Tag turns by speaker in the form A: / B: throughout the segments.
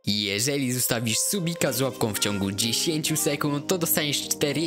A: Jeżeli zostawisz subika z łapką w ciągu 10 sekund, to dostaniesz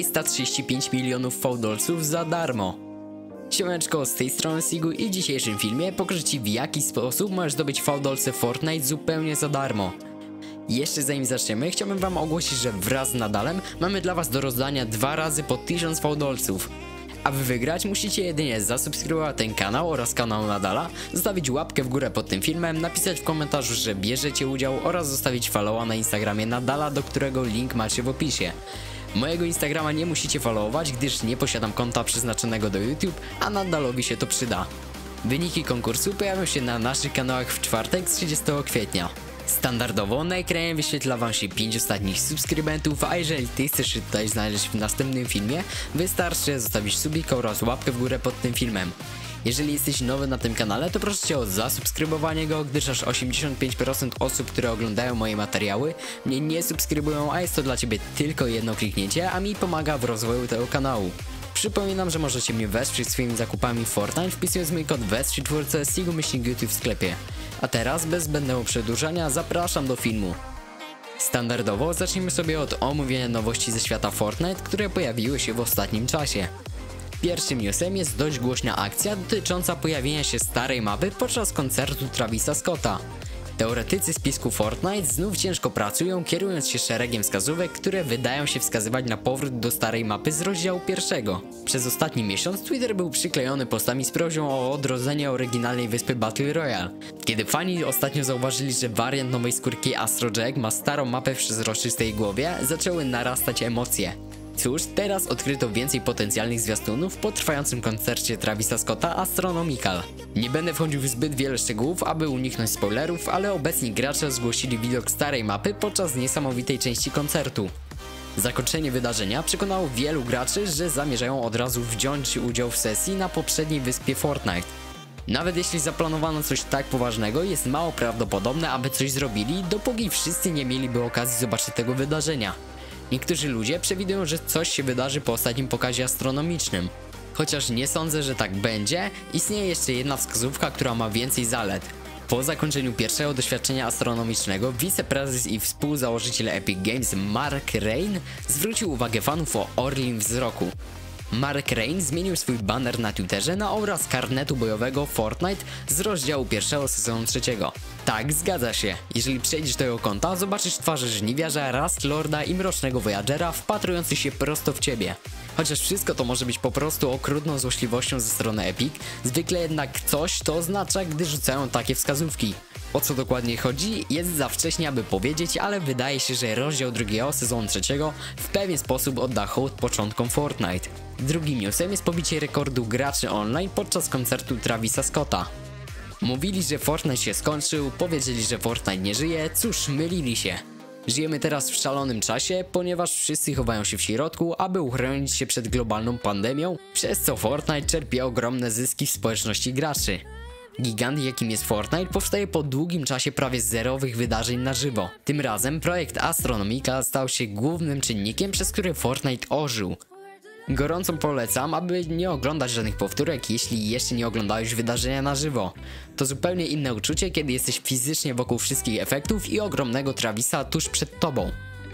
A: 435 milionów fałdolców za darmo. Siemaneczko, z tej strony Sigu i w dzisiejszym filmie pokażę Ci, w jaki sposób możesz zdobyć fałdolce Fortnite zupełnie za darmo. Jeszcze zanim zaczniemy, chciałbym Wam ogłosić, że wraz z Nadalem mamy dla Was do rozdania 2 razy po 1000 fałdolców. Aby wygrać, musicie jedynie zasubskrybować ten kanał oraz kanał Nadala, zostawić łapkę w górę pod tym filmem, napisać w komentarzu, że bierzecie udział oraz zostawić followa na Instagramie Nadala, do którego link macie w opisie. Mojego Instagrama nie musicie followować, gdyż nie posiadam konta przeznaczonego do YouTube, a Nadalowi się to przyda. Wyniki konkursu pojawią się na naszych kanałach w czwartek, 30 kwietnia. Standardowo na ekranie wyświetla Wam się 5 ostatnich subskrybentów, a jeżeli Ty chcesz się tutaj znaleźć w następnym filmie, wystarczy zostawić subika oraz łapkę w górę pod tym filmem. Jeżeli jesteś nowy na tym kanale, to proszę Cię o zasubskrybowanie go, gdyż aż 85% osób, które oglądają moje materiały, mnie nie subskrybują, a jest to dla Ciebie tylko jedno kliknięcie, a mi pomaga w rozwoju tego kanału. Przypominam, że możecie mnie wesprzeć swoimi zakupami w Fortnite, wpisując mój kod wesprzyj twórcę Sigu-YouTube w sklepie. A teraz, bez zbędnego przedłużania, zapraszam do filmu. Standardowo zacznijmy sobie od omówienia nowości ze świata Fortnite, które pojawiły się w ostatnim czasie. Pierwszym newsem jest dość głośna akcja dotycząca pojawienia się starej mapy podczas koncertu Travisa Scotta. Teoretycy spisku Fortnite znów ciężko pracują, kierując się szeregiem wskazówek, które wydają się wskazywać na powrót do starej mapy z rozdziału pierwszego. Przez ostatni miesiąc Twitter był przyklejony postami z prośbą o odrodzenie oryginalnej wyspy Battle Royale. Kiedy fani ostatnio zauważyli, że wariant nowej skórki Astrojack ma starą mapę w przezroczystej głowie, zaczęły narastać emocje. Cóż, teraz odkryto więcej potencjalnych zwiastunów po trwającym koncercie Travisa Scotta Astronomical. Nie będę wchodził w zbyt wiele szczegółów, aby uniknąć spoilerów, ale obecni gracze zgłosili widok starej mapy podczas niesamowitej części koncertu. Zakończenie wydarzenia przekonało wielu graczy, że zamierzają od razu wziąć udział w sesji na poprzedniej wyspie Fortnite. Nawet jeśli zaplanowano coś tak poważnego, jest mało prawdopodobne, aby coś zrobili, dopóki wszyscy nie mieliby okazji zobaczyć tego wydarzenia. Niektórzy ludzie przewidują, że coś się wydarzy po ostatnim pokazie astronomicznym. Chociaż nie sądzę, że tak będzie, istnieje jeszcze jedna wskazówka, która ma więcej zalet. Po zakończeniu pierwszego doświadczenia astronomicznego, wiceprezes i współzałożyciel Epic Games Mark Rein zwrócił uwagę fanów o orlim wzroku. Mark Rein zmienił swój banner na Twitterze na obraz karnetu bojowego Fortnite z rozdziału pierwszego sezonu trzeciego. Tak, zgadza się. Jeżeli przejdziesz do jego konta, zobaczysz twarze żniwiarza, Rust Lorda i mrocznego Voyagera wpatrujący się prosto w ciebie. Chociaż wszystko to może być po prostu okrutną złośliwością ze strony Epic, zwykle jednak coś to oznacza, gdy rzucają takie wskazówki. O co dokładnie chodzi, jest za wcześnie, aby powiedzieć, ale wydaje się, że rozdział drugiego sezonu trzeciego w pewien sposób odda hołd początkom Fortnite. Drugim newsem jest pobicie rekordu graczy online podczas koncertu Travisa Scotta. Mówili, że Fortnite się skończył, powiedzieli, że Fortnite nie żyje, cóż, mylili się. Żyjemy teraz w szalonym czasie, ponieważ wszyscy chowają się w środku, aby uchronić się przed globalną pandemią, przez co Fortnite czerpie ogromne zyski w społeczności graczy. Gigant, jakim jest Fortnite, powstaje po długim czasie prawie zerowych wydarzeń na żywo. Tym razem projekt Astronomical stał się głównym czynnikiem, przez który Fortnite ożył. Gorąco polecam, aby nie oglądać żadnych powtórek, jeśli jeszcze nie oglądałeś wydarzenia na żywo. To zupełnie inne uczucie, kiedy jesteś fizycznie wokół wszystkich efektów i ogromnego Travisa tuż przed tobą.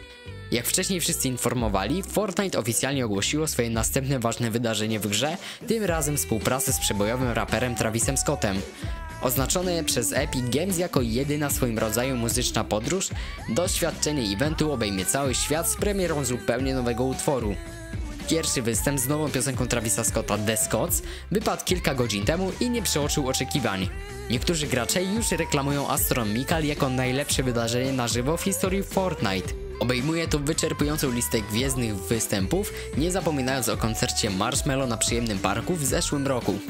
A: Jak wcześniej wszyscy informowali, Fortnite oficjalnie ogłosiło swoje następne ważne wydarzenie w grze, tym razem współpracę z przebojowym raperem Travisem Scottem. Oznaczone przez Epic Games jako jedyna w swoim rodzaju muzyczna podróż, doświadczenie eventu obejmie cały świat z premierą zupełnie nowego utworu. Pierwszy występ z nową piosenką Travisa Scotta The Scots wypadł kilka godzin temu i nie przeoczył oczekiwań. Niektórzy gracze już reklamują Astronomical jako najlepsze wydarzenie na żywo w historii Fortnite. Obejmuje to wyczerpującą listę gwiezdnych występów, nie zapominając o koncercie Marshmello na przyjemnym parku w zeszłym roku.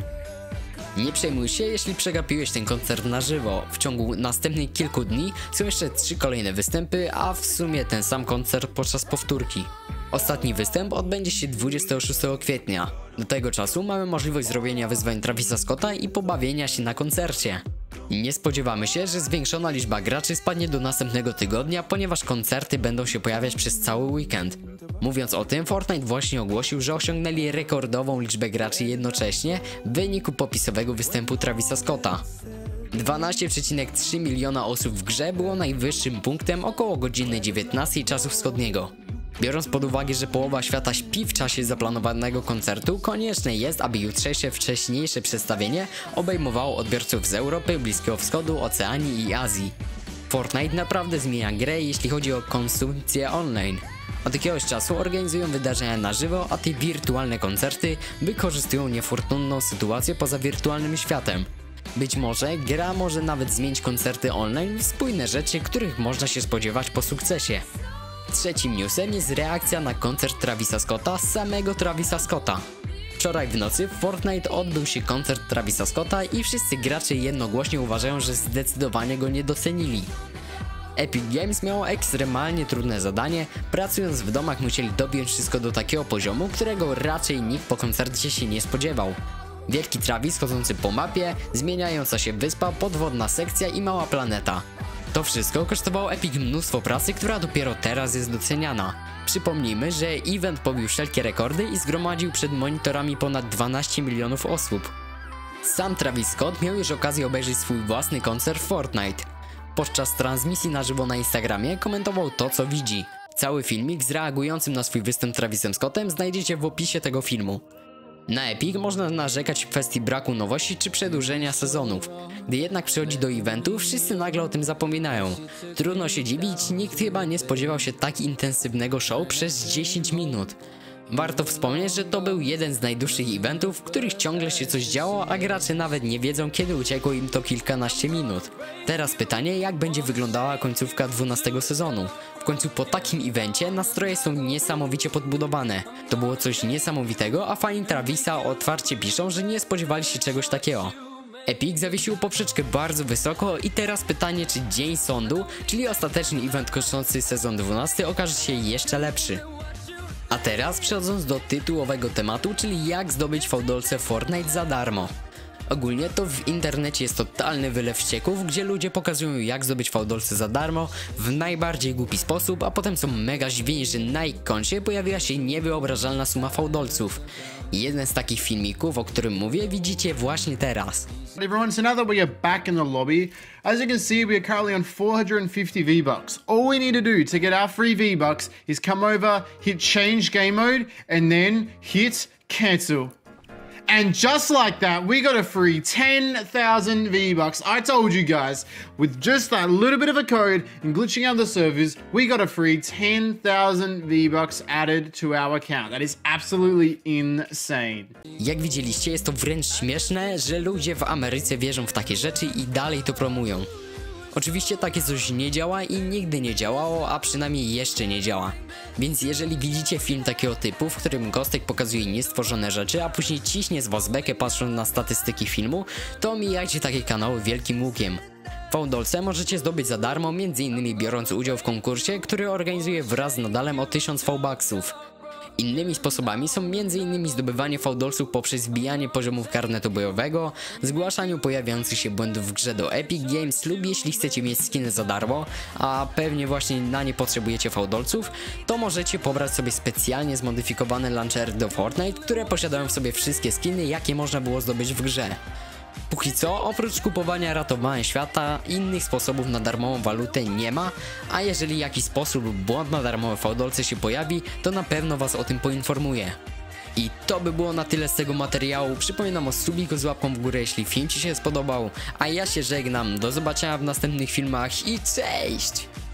A: Nie przejmuj się, jeśli przegapiłeś ten koncert na żywo. W ciągu następnych kilku dni są jeszcze 3 kolejne występy, a w sumie ten sam koncert podczas powtórki. Ostatni występ odbędzie się 26 kwietnia. Do tego czasu mamy możliwość zrobienia wyzwań Travisa Scotta i pobawienia się na koncercie. Nie spodziewamy się, że zwiększona liczba graczy spadnie do następnego tygodnia, ponieważ koncerty będą się pojawiać przez cały weekend. Mówiąc o tym, Fortnite właśnie ogłosił, że osiągnęli rekordową liczbę graczy jednocześnie w wyniku popisowego występu Travisa Scotta. 12,3 miliona osób w grze było najwyższym punktem około godziny 19 czasu wschodniego. Biorąc pod uwagę, że połowa świata śpi w czasie zaplanowanego koncertu, konieczne jest, aby jutrzejsze wcześniejsze przedstawienie obejmowało odbiorców z Europy, Bliskiego Wschodu, Oceanii i Azji. Fortnite naprawdę zmienia grę, jeśli chodzi o konsumpcję online. Od jakiegoś czasu organizują wydarzenia na żywo, a te wirtualne koncerty wykorzystują niefortunną sytuację poza wirtualnym światem. Być może gra może nawet zmienić koncerty online w spójne rzeczy, których można się spodziewać po sukcesie. Trzecim newsem jest reakcja na koncert Travisa Scotta, samego Travisa Scotta. Wczoraj w nocy w Fortnite odbył się koncert Travisa Scotta i wszyscy gracze jednogłośnie uważają, że zdecydowanie go nie docenili. Epic Games miało ekstremalnie trudne zadanie, pracując w domach musieli dopiąć wszystko do takiego poziomu, którego raczej nikt po koncercie się nie spodziewał. Wielki Travis chodzący po mapie, zmieniająca się wyspa, podwodna sekcja i mała planeta. To wszystko kosztowało Epic mnóstwo pracy, która dopiero teraz jest doceniana. Przypomnijmy, że event pobił wszelkie rekordy i zgromadził przed monitorami ponad 12 milionów osób. Sam Travis Scott miał już okazję obejrzeć swój własny koncert w Fortnite. Podczas transmisji na żywo na Instagramie komentował to, co widzi. Cały filmik z reagującym na swój występ Travisem Scottem znajdziecie w opisie tego filmu. Na Epic można narzekać w kwestii braku nowości czy przedłużenia sezonów. Gdy jednak przychodzi do eventu, wszyscy nagle o tym zapominają. Trudno się dziwić, nikt chyba nie spodziewał się tak intensywnego show przez 10 minut. Warto wspomnieć, że to był jeden z najdłuższych eventów, w których ciągle się coś działo, a gracze nawet nie wiedzą, kiedy uciekło im to kilkanaście minut. Teraz pytanie, jak będzie wyglądała końcówka 12 sezonu. W końcu po takim evencie nastroje są niesamowicie podbudowane. To było coś niesamowitego, a fani Travisa otwarcie piszą, że nie spodziewali się czegoś takiego. Epic zawiesił poprzeczkę bardzo wysoko i teraz pytanie, czy Dzień Sądu, czyli ostateczny event kończący sezon 12, okaże się jeszcze lepszy. A teraz przechodząc do tytułowego tematu, czyli jak zdobyć fałdolce w Fortnite za darmo. Ogólnie to w internecie jest totalny wylew ścieków, gdzie ludzie pokazują jak zdobyć fałdolce za darmo w najbardziej głupi sposób, a potem są mega zdziwieni, że na ich koncie pojawiła się niewyobrażalna suma fałdolców. Jeden z takich filmików, o którym mówię, widzicie właśnie teraz.
B: Everyone, so now that we are back in the lobby, as you can see, we are currently on 450 V-Bucks. All we need to do to get our free V-Bucks is come over, hit change game mode, and then hit cancel. And just like that, we got a free 10,000 V-Bucks. I told you guys, with just that little bit of a code and glitching out the servers, we got a free 10,000 V-Bucks added to our account. That is absolutely insane.
A: Jak widzieliście, jest to wręcz śmieszne, że ludzie w Ameryce wierzą w takie rzeczy i dalej to promują. Oczywiście takie coś nie działa i nigdy nie działało, a przynajmniej jeszcze nie działa. Więc jeżeli widzicie film takiego typu, w którym Gostek pokazuje niestworzone rzeczy, a później ciśnie z was bekę patrząc na statystyki filmu, to omijajcie takie kanały wielkim łukiem. Fałdolce możecie zdobyć za darmo, m.in. biorąc udział w konkursie, który organizuje wraz z Nadalem o 1000 V-Bucksów. Innymi sposobami są m.in. zdobywanie fałdolców poprzez wbijanie poziomów karnetu bojowego, zgłaszaniu pojawiających się błędów w grze do Epic Games lub jeśli chcecie mieć skiny za darmo, a pewnie właśnie na nie potrzebujecie fałdolców, to możecie pobrać sobie specjalnie zmodyfikowane launchery do Fortnite, które posiadają w sobie wszystkie skiny, jakie można było zdobyć w grze. Póki co, oprócz kupowania ratowania świata, innych sposobów na darmową walutę nie ma, a jeżeli jakiś sposób lub błąd na darmowe fałdolce się pojawi, to na pewno was o tym poinformuję. I to by było na tyle z tego materiału. Przypominam o subiku z łapką w górę, jeśli film ci się spodobał, a ja się żegnam. Do zobaczenia w następnych filmach i cześć!